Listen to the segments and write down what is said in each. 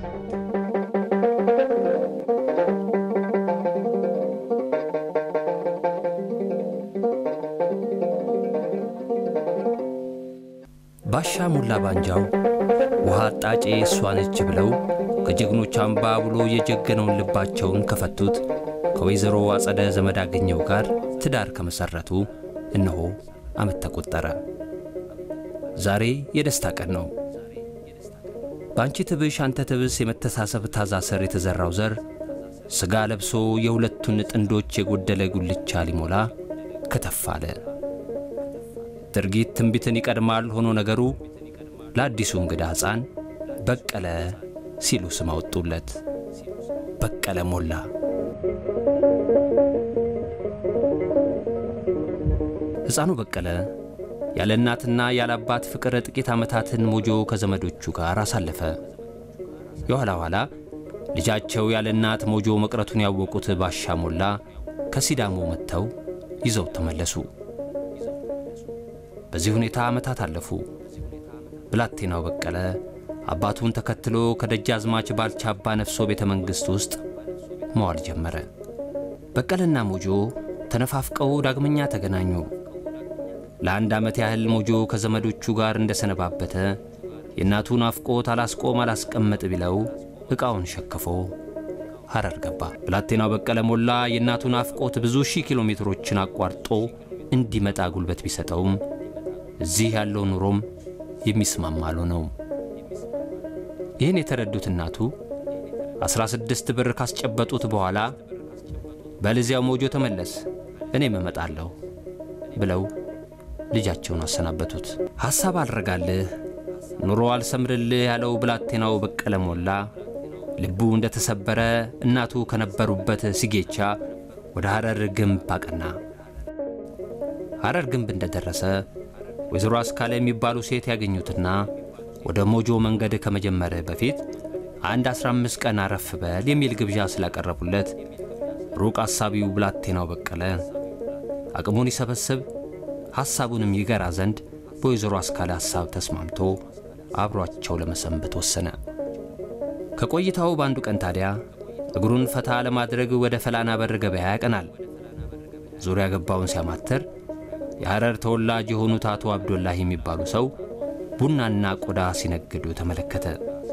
ባሻ ሙላ ባንጃው ውሃ ጣጬ ሷነች ብለው ከጀግኖች አምባ ብሎ የጀገነውን ልባቸውን ከፈቱት ከወይዘሮ አጸደ ዘመድ አገኘው ጋር ትዳር ከመሰረቱ እነሆ አመት ተቆጠረ። ዛሬ የደስታ ቀን ነው። ባንቺ ትብሽ አንተ ትብስ የመተሳሰብ ታዛሰር የተዘራው ዘር ስጋ ለብሶ የሁለቱን ጥንዶች የጎደለ ጉልቻ ሊሞላ ከተፋለ። ድርጊት ትንቢትን ይቀድማል ሆኖ ነገሩ ለአዲሱ እንግዳ ሕፃን በቀለ ሲሉ ስም አወጡለት። በቀለ ሞላ። ሕፃኑ በቀለ ያለ እናትና ያለ አባት ፍቅር ጥቂት ዓመታትን ሞጆ ከዘመዶቹ ጋር አሳለፈ። የኋላ ኋላ ልጃቸው ያለ እናት ሞጆ መቅረቱን ያወቁት ባሻ ሞላ ከሲዳሞ መጥተው ይዘው ተመለሱ። በዚህ ሁኔታ ዓመታት አለፉ። ብላቴናው በቀለ አባቱን ተከትሎ ከደጃዝማች ባልቻ አባ ነፍሶ ቤተ መንግሥት ውስጥ መዋል ጀመረ። በቀለና ሞጆ ተነፋፍቀው ዳግመኛ ተገናኙ። ለአንድ ዓመት ያህል ሞጆ ከዘመዶቹ ጋር እንደሰነባበተ የእናቱን አፍቆት አላስቆም አላስቀመጥ ቢለው ዕቃውን ሸክፎ ሐረር ገባ። ብላቴናው በቀለ ሞላ የእናቱን አፍቆት ብዙ ሺህ ኪሎ ሜትሮችን አቋርጦ እንዲመጣ ጉልበት ቢሰጠውም እዚህ ያለው ኑሮም የሚስማማ አልሆነውም። ይህን የተረዱት እናቱ 16 ብር ካስጨበጡት በኋላ በልዚያው ሞጆ ተመለስ እኔም እመጣለሁ ብለው ልጃቸውን አሰናበቱት። ሐሳብ አልረጋልህ ኑሮ አልሰምርልህ ያለው ብላቴናው በቀለ ሞላ ልቡ እንደተሰበረ እናቱ ከነበሩበት ሲጌቻ ወደ ሐረር ግንብ አቀና። ሐረር ግንብ እንደደረሰ ወይዘሮ አስካለ የሚባሉ ሴት ያገኙትና ወደ ሞጆ መንገድ ከመጀመር በፊት አንድ 15 ቀን አረፍ በል የሚል ግብዣ ስላቀረቡለት ሩቅ ሐሳቢው ብላቴናው በቀለ አቅሙን ይሰበስብ ሐሳቡንም ይገራ ዘንድ በወይዘሮ አስካለ ሐሳብ ተስማምቶ አብሯቸው ለመሰንበት ወሰነ። ከቆይታው በአንዱ ቀን ታዲያ እግሩን ፈታ ለማድረግ ወደ ፈላና በር ገበያ ያቀናል። ዙሪያ ገባውን ሲያማተር የሐረር ተወላጅ የሆኑት አቶ አብዱላህ የሚባሉ ሰው ቡናና ቆዳ ሲነግዱ ተመለከተ።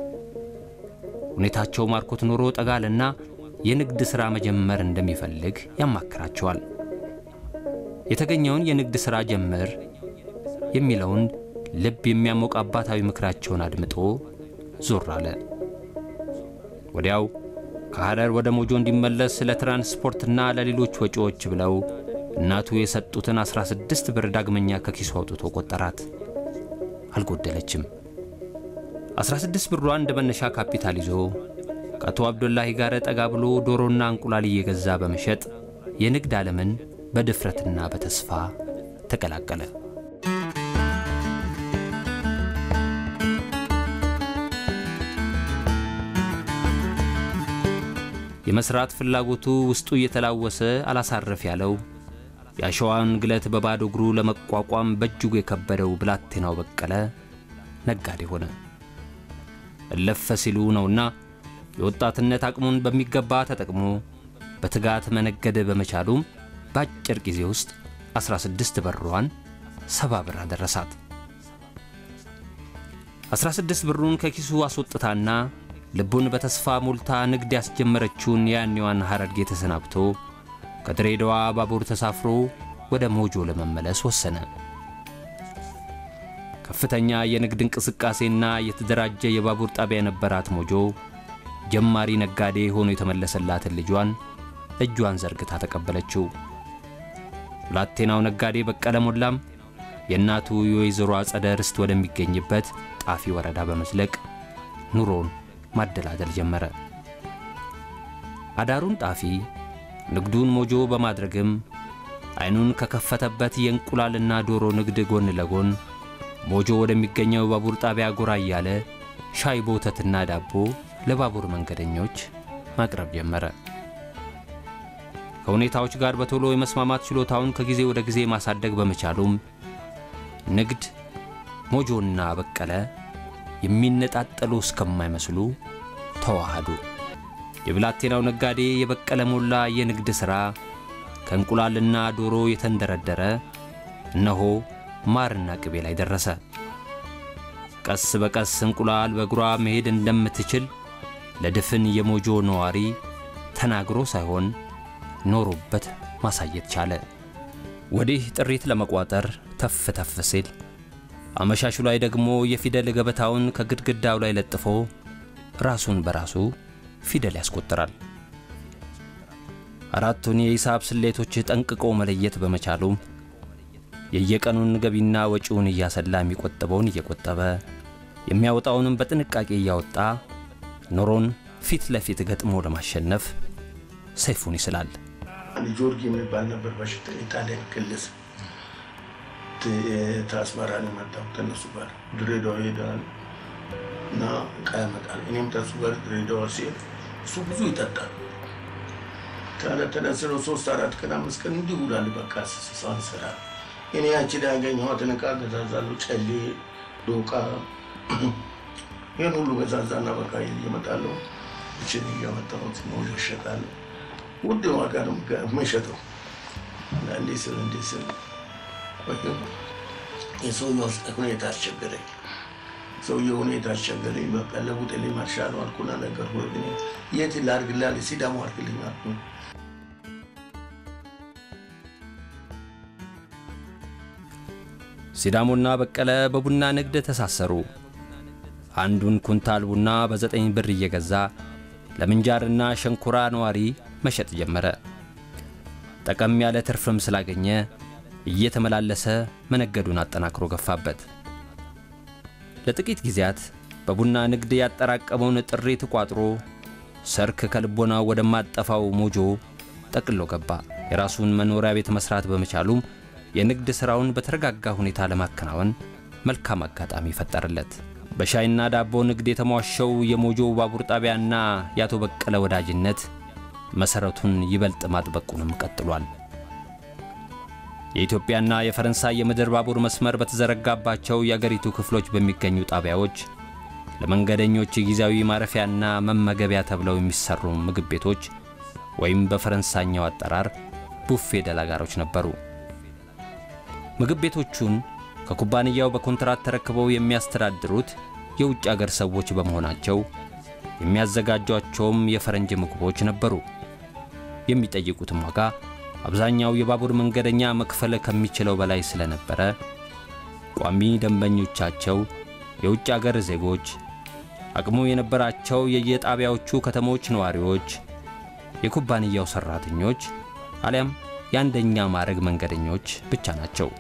ሁኔታቸው ማርኮት ኑሮ ጠጋልና የንግድ ሥራ መጀመር እንደሚፈልግ ያማክራቸዋል። የተገኘውን የንግድ ሥራ ጀምር የሚለውን ልብ የሚያሞቅ አባታዊ ምክራቸውን አድምጦ ዞር አለ። ወዲያው ከሐረር ወደ ሞጆ እንዲመለስ ለትራንስፖርትና ለሌሎች ወጪዎች ብለው እናቱ የሰጡትን 16 ብር ዳግመኛ ከኪሱ አውጥቶ ቆጠራት። አልጎደለችም። 16 ብሯን እንደ መነሻ ካፒታል ይዞ ከአቶ አብዱላህ ጋር ጠጋ ብሎ ዶሮና እንቁላል እየገዛ በመሸጥ የንግድ ዓለምን በድፍረትና በተስፋ ተቀላቀለ። የመስራት ፍላጎቱ ውስጡ እየተላወሰ አላሳረፍ ያለው ያሸዋን ግለት በባዶ እግሩ ለመቋቋም በእጅጉ የከበደው ብላቴናው በቀለ ነጋዴ ሆነ። እለፈ ሲሉ ነውና የወጣትነት አቅሙን በሚገባ ተጠቅሞ በትጋት መነገድ በመቻሉም በአጭር ጊዜ ውስጥ 16 ብሯን 70 ብር አደረሳት። 16 ብሩን ከኪሱ አስወጥታና ልቡን በተስፋ ሞልታ ንግድ ያስጀመረችውን ያኔዋን ሐረርጌ ተሰናብቶ ከድሬዳዋ ባቡር ተሳፍሮ ወደ ሞጆ ለመመለስ ወሰነ። ከፍተኛ የንግድ እንቅስቃሴና የተደራጀ የባቡር ጣቢያ የነበራት ሞጆ ጀማሪ ነጋዴ ሆኖ የተመለሰላትን ልጇን እጇን ዘርግታ ተቀበለችው። ብላቴናው ነጋዴ በቀለ ሞላም የእናቱ የወይዘሮ አጸደ ርስት ወደሚገኝበት ጣፊ ወረዳ በመዝለቅ ኑሮን ማደላደል ጀመረ። አዳሩን ጣፊ ንግዱን ሞጆ በማድረግም አይኑን ከከፈተበት የእንቁላልና ዶሮ ንግድ ጎን ለጎን ሞጆ ወደሚገኘው ባቡር ጣቢያ ጎራ እያለ ሻይ ቦተትና ዳቦ ለባቡር መንገደኞች ማቅረብ ጀመረ። ከሁኔታዎች ጋር በቶሎ የመስማማት ችሎታውን ከጊዜ ወደ ጊዜ ማሳደግ በመቻሉም ንግድ ሞጆና በቀለ የሚነጣጠሉ እስከማይመስሉ ተዋሃዱ። የብላቴናው ነጋዴ የበቀለ ሞላ የንግድ ሥራ ከእንቁላልና ዶሮ የተንደረደረ እነሆ ማርና ቅቤ ላይ ደረሰ። ቀስ በቀስ እንቁላል በእግሯ መሄድ እንደምትችል ለድፍን የሞጆ ነዋሪ ተናግሮ ሳይሆን ኖሮበት ማሳየት ቻለ። ወዲህ ጥሪት ለመቋጠር ተፍ ተፍ ሲል አመሻሹ ላይ ደግሞ የፊደል ገበታውን ከግድግዳው ላይ ለጥፎ ራሱን በራሱ ፊደል ያስቆጥራል። አራቱን የሂሳብ ስሌቶች ጠንቅቆ መለየት በመቻሉ የየቀኑን ገቢና ወጪውን እያሰላ የሚቆጥበውን እየቆጠበ የሚያወጣውንም በጥንቃቄ እያወጣ ኖሮን ፊት ለፊት ገጥሞ ለማሸነፍ ሰይፉን ይስላል። ጆርጊ የሚባል ነበር በሽታ ኢጣሊያን ክልስ ታስመራን መጣው ተነሱ ጋር ድሬዳዋ ሄዳል እና ቃመጣል እኔም ተሱ ጋር ድሬዳዋ ሲል እሱ ብዙ ይጠጣል ተነስሮ 3-4 ቀን 5 ቀን እንዲውላል በቃ ሳንሰራ እኔ ያቺ ዳገኘው ተነቃ ገዛዛሉ ጨሌ ዶቃ የሁሉ ገዛዛና በቃ ይመጣለው እቺ ይያመጣው ነው ይሸጣል ውድ ዋጋ ነው መሸጠው እንዴስ የሰውየው ሁኔታ አስቸገረኝ። ሰውየው ሁኔታ አስቸገረኝ። በቃ ለውጥልኝ ማርሻል አልኩና ነገር ሆነ የት ላርግላል ሲዳሙ አርግልኝ አልኩ። ሲዳሙና በቀለ በቡና ንግድ ተሳሰሩ። አንዱን ኩንታል ቡና በ9 ብር እየገዛ ለምንጃርና ሸንኮራ ነዋሪ መሸጥ ጀመረ። ጠቀም ያለ ትርፍም ስላገኘ እየተመላለሰ መነገዱን አጠናክሮ ገፋበት። ለጥቂት ጊዜያት በቡና ንግድ ያጠራቀመውን ጥሪት ቋጥሮ ሰርክ ከልቦና ወደማጠፋው ሞጆ ጠቅሎ ገባ። የራሱን መኖሪያ ቤት መስራት በመቻሉም የንግድ ሥራውን በተረጋጋ ሁኔታ ለማከናወን መልካም አጋጣሚ ፈጠረለት። በሻይና ዳቦ ንግድ የተሟሸው የሞጆ ባቡር ጣቢያና ያቶ በቀለ ወዳጅነት መሰረቱን ይበልጥ ማጥበቁንም ቀጥሏል። የኢትዮጵያና የፈረንሳይ የምድር ባቡር መስመር በተዘረጋባቸው የአገሪቱ ክፍሎች በሚገኙ ጣቢያዎች ለመንገደኞች ጊዜያዊ ማረፊያና መመገቢያ ተብለው የሚሰሩ ምግብ ቤቶች ወይም በፈረንሳይኛው አጠራር ቡፌ ደላጋሮች ነበሩ። ምግብ ቤቶቹን ከኩባንያው በኮንትራት ተረክበው የሚያስተዳድሩት የውጭ አገር ሰዎች በመሆናቸው የሚያዘጋጇቸውም የፈረንጅ ምግቦች ነበሩ። የሚጠይቁትም ዋጋ አብዛኛው የባቡር መንገደኛ መክፈል ከሚችለው በላይ ስለነበረ ቋሚ ደንበኞቻቸው የውጭ አገር ዜጎች፣ አቅሙ የነበራቸው የየጣቢያዎቹ ከተሞች ነዋሪዎች፣ የኩባንያው ሰራተኞች አሊያም የአንደኛ ማዕረግ መንገደኞች ብቻ ናቸው።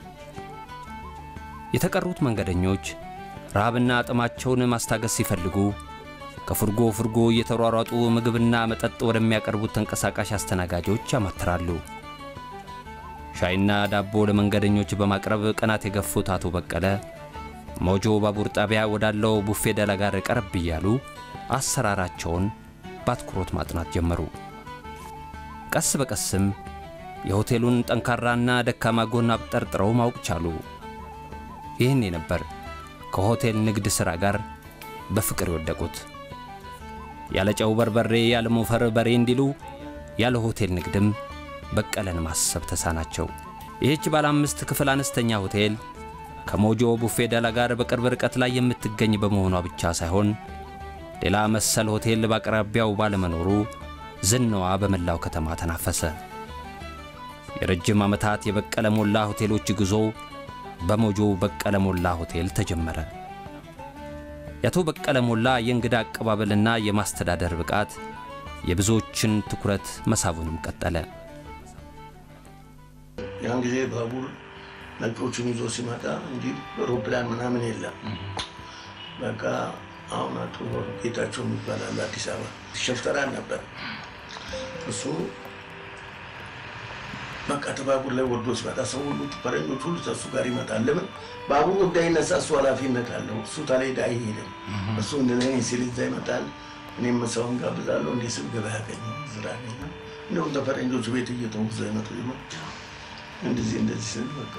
የተቀሩት መንገደኞች ረሃብና ጥማቸውን ማስታገስ ሲፈልጉ ከፍርጎ ፍርጎ እየተሯሯጡ ምግብና መጠጥ ወደሚያቀርቡት ተንቀሳቃሽ አስተናጋጆች ያማትራሉ። ሻይና ዳቦ ለመንገደኞች በማቅረብ ቀናት የገፉት አቶ በቀለ ሞጆ ባቡር ጣቢያ ወዳለው ቡፌ ደላጋር ቀረብ እያሉ አሰራራቸውን በአትኩሮት ማጥናት ጀመሩ። ቀስ በቀስም የሆቴሉን ጠንካራና ደካማ ጎን አብጠርጥረው ማወቅ ቻሉ። ይህኔ ነበር ከሆቴል ንግድ ሥራ ጋር በፍቅር የወደቁት። ያለ ጨው በርበሬ ያለ ሞፈር በሬ እንዲሉ ያለ ሆቴል ንግድም በቀለን ማሰብ ተሳናቸው። ይህች ባለ 5 ክፍል አነስተኛ ሆቴል ከሞጆ ቡፌ ደላጋር በቅርብ ርቀት ላይ የምትገኝ በመሆኗ ብቻ ሳይሆን ሌላ መሰል ሆቴል በአቅራቢያው ባለመኖሩ ዝናዋ በመላው ከተማ ተናፈሰ። የረጅም ዓመታት የበቀለ ሞላ ሆቴሎች ጉዞ በሞጆ በቀለ ሞላ ሆቴል ተጀመረ። ያቶ በቀለ ሞላ የእንግዳ አቀባበልና የማስተዳደር ብቃት የብዙዎችን ትኩረት መሳቡንም ቀጠለ። ያን ጊዜ ባቡር ነጮችን ይዞ ሲመጣ እንጂ አውሮፕላን ምናምን የለም። በቃ አሁን አቶ ጌታቸው የሚባል አዲስ አበባ ሸፍተራ ነበር። እሱ በቃ ተባቡር ላይ ወርዶ ሲመጣ ሰው ሁሉ ፈረንጆች ሁሉ ተሱ ጋር ይመጣል። ለምን ባቡሩ እንዳይነሳ እሱ ኃላፊነት አለው። እሱ ታሌዳ አይሄድም። እሱ እንደኔ ሲልዛ ይመጣል። እኔም ሰውን ጋብዛለሁ። እንዴ ስም ገበያ ያገኝ ዝራኔ ነው ተፈረንጆች ቤት እየተወዘ ይመጡ ይሆን እንደዚህ ስል በቃ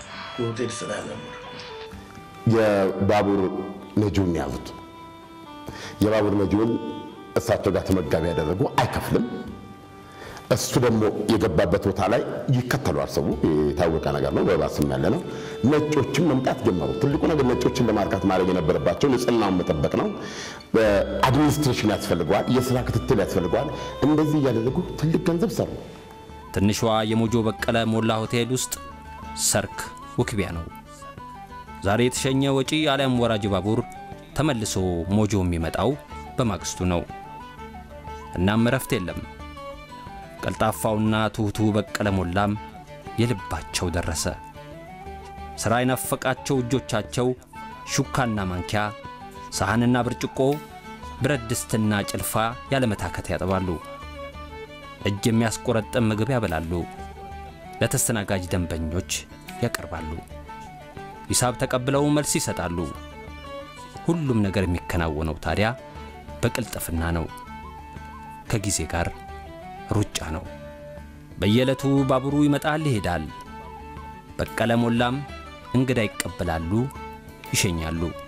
ሆቴል ስራ ጀመረ። የባቡር ነጂውን ያሉት የባቡር ነጂውን እሳቸው ጋር ተመጋቢ ያደረጉ አይከፍልም እሱ ደግሞ የገባበት ቦታ ላይ ይከተሏል ሰው የታወቀ ነገር ነው በባስም ያለ ነው ነጮችም መምጣት ጀመሩ ትልቁ ነገር ነጮችን ለማርካት ማድረግ የነበረባቸው ንጽህናውን መጠበቅ ነው አድሚኒስትሬሽን ያስፈልጋል የሥራ ክትትል ያስፈልጋል እንደዚህ ያደረጉ ትልቅ ገንዘብ ሰሩ ትንሿ የሞጆ በቀለ ሞላ ሆቴል ውስጥ ሰርክ ውክቢያ ነው ዛሬ የተሸኘ ወጪ አለም ወራጅ ባቡር ተመልሶ ሞጆ የሚመጣው በማግስቱ ነው እናም ረፍት የለም ቀልጣፋውና ትሁቱ በቀለ ሞላም የልባቸው ደረሰ ስራ ይናፈቃቸው እጆቻቸው ሹካና ማንኪያ ሳህንና ብርጭቆ ብረት ድስትና ጭልፋ ያለመታከት ያጠባሉ እጅ የሚያስቆረጥም ምግብ ያበላሉ ለተስተናጋጅ ደንበኞች ያቀርባሉ ሂሳብ ተቀብለው መልስ ይሰጣሉ ሁሉም ነገር የሚከናወነው ታዲያ በቅልጥፍና ነው ከጊዜ ጋር ሩጫ ነው በየለቱ ባቡሩ ይመጣል ይሄዳል በቀለ ሞላም እንግዳ ይቀበላሉ ይሸኛሉ